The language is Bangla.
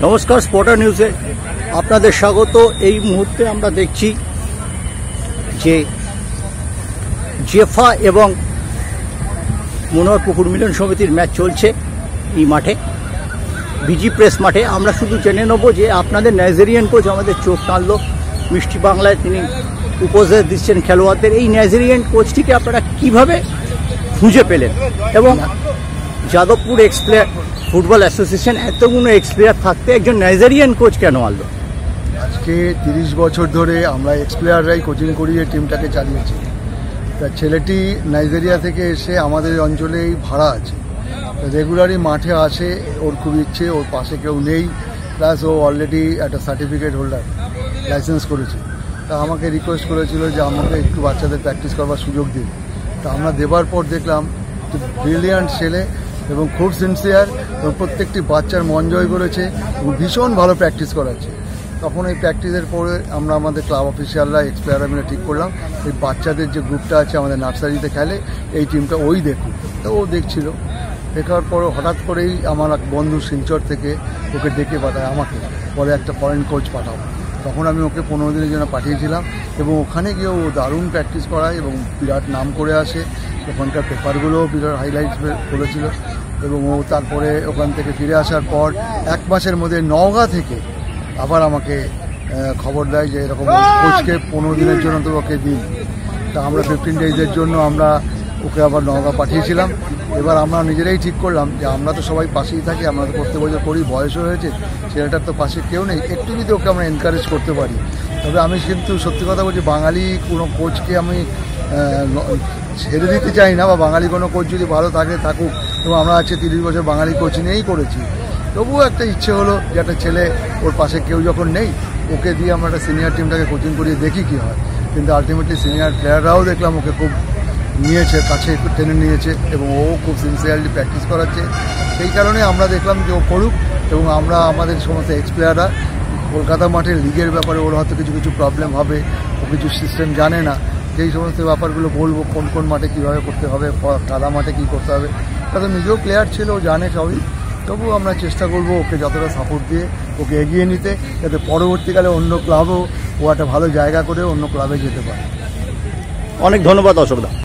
নমস্কার, স্পটার নিউজে আপনাদের স্বাগত। এই মুহূর্তে আমরা দেখছি যে জেফা এবং মনোহরপুকুর মিলন সমিতির ম্যাচ চলছে এই মাঠে, বিজি প্রেস মাঠে। আমরা শুধু জেনে নেব যে আপনাদের নাইজেরিয়ান কোচ আমাদের চোখ টানলো, মিষ্টি বাংলায় তিনি উপদেশ দিচ্ছেন খেলোয়াড়দের। এই নাইজেরিয়ান কোচটিকে আপনারা কিভাবে খুঁজে পেলেন এবং যাদবপুর এক্সপ্লেয়ার ফুটবল অ্যাসোসিয়েশন এতগুলো এক্সপ্লেয়ার থাকতে একজন নাইজেরিয়ান কোচ কেন আনলো? আজকে 30 বছর ধরে আমরা এক্সপ্লেয়াররাই কোচিং করিয়ে টিমটাকে চালিয়েছি। তা ছেলেটি নাইজেরিয়া থেকে এসে আমাদের অঞ্চলেই ভাড়া আছে, রেগুলারই মাঠে আসে। ওর খুব ইচ্ছে, ওর পাশে কেউ নেই, প্লাস ও অলরেডি একটা সার্টিফিকেট হোল্ডার, লাইসেন্স করেছে। তা আমাকে রিকোয়েস্ট করেছিল যে আমাকে একটু বাচ্চাদের প্র্যাকটিস করবার সুযোগ দিন। তা আমরা দেবার পর দেখলাম ব্রিলিয়ান্ট ছেলে এবং খুব সিনসিয়ার, এবং প্রত্যেকটি বাচ্চার মন জয় করেছে এবং ভীষণ ভালো প্র্যাকটিস করাচ্ছে। তখন এই প্র্যাকটিসের পরে আমরা আমাদের ক্লাব অফিসিয়ালরা এক্সপ্লেয়াররা মিলে ঠিক করলাম এই বাচ্চাদের যে গ্রুপটা আছে আমাদের নার্সারিতে খেলে, এই টিমটা ওই দেখুক। তো ও দেখছিল, দেখার পর হঠাৎ করেই আমার এক বন্ধু শিলচর থেকে ওকে ডেকে পাঠায় আমাকে, পরে একটা ফরেন কোচ পাঠাবো। তখন আমি ওকে 15 দিনের জন্য পাঠিয়েছিলাম এবং ওখানে গিয়ে ও দারুণ প্র্যাকটিস করায় এবং বিরাট নাম করে আসে। ওখানকার পেপারগুলোও বিরাট হাইলাইটস করেছিল এবং ও তারপরে ওখান থেকে ফিরে আসার পর 1 মাসের মধ্যে নওগাঁ থেকে আবার আমাকে খবর দেয় যে এরকম কোচকে 15 দিনের জন্য তো ওকে দিন। তা আমরা 15 ডেজের জন্য আমরা ওকে আবার নওগাঁ পাঠিয়েছিলাম। এবার আমরা নিজেরাই ঠিক করলাম যে আমরা তো সবাই পাশেই থাকি, আমরা তো প্রত্যেক বছর করি, বয়সও হয়েছে, ছেলেটার তো পাশে কেউ নেই, একটু যদি ওকে আমরা এনকারেজ করতে পারি। তবে আমি কিন্তু সত্যি কথা বলছি, বাঙালি কোনো কোচকে আমি ছেড়ে দিতে চাই না, বা বাঙালি কোনো কোচ যদি ভালো থাকে থাকুক। এবং আমরা আজকে 30 বছর বাঙালি কোচ নিয়েই করেছি। তবুও একটা ইচ্ছে হলো যে একটা ছেলে, ওর পাশে কেউ যখন নেই, ওকে দিয়ে আমরা একটা সিনিয়র টিমটাকে কোচিং করিয়ে দেখি কী হয়। কিন্তু আলটিমেটলি সিনিয়র প্লেয়াররাও দেখলাম ওকে খুব নিয়েছে, কাছে একটু টেনে নিয়েছে এবং ও খুব সিনসিয়ারলি প্র্যাকটিস করাচ্ছে। সেই কারণে আমরা দেখলাম যে ও করুক, এবং আমরা আমাদের সমস্ত এক্স প্লেয়াররা কলকাতা মাঠের লিগের ব্যাপারে ওর হয়তো কিছু কিছু প্রবলেম হবে, ও কিছু সিস্টেম জানে না, যেই সমস্ত ব্যাপারগুলো বলবো, কোন কোন মাঠে কীভাবে করতে হবে, কাদা মাঠে কী করতে হবে। তাদের নিজেও প্লেয়ার ছিল, ও জানে সবই। তবুও আমরা চেষ্টা করবো ওকে যতটা সাপোর্ট দিয়ে ওকে এগিয়ে নিতে, যাতে পরবর্তীকালে অন্য ক্লাবও ও একটা ভালো জায়গা করে অন্য ক্লাবে যেতে পারে। অনেক ধন্যবাদ অশোকদা।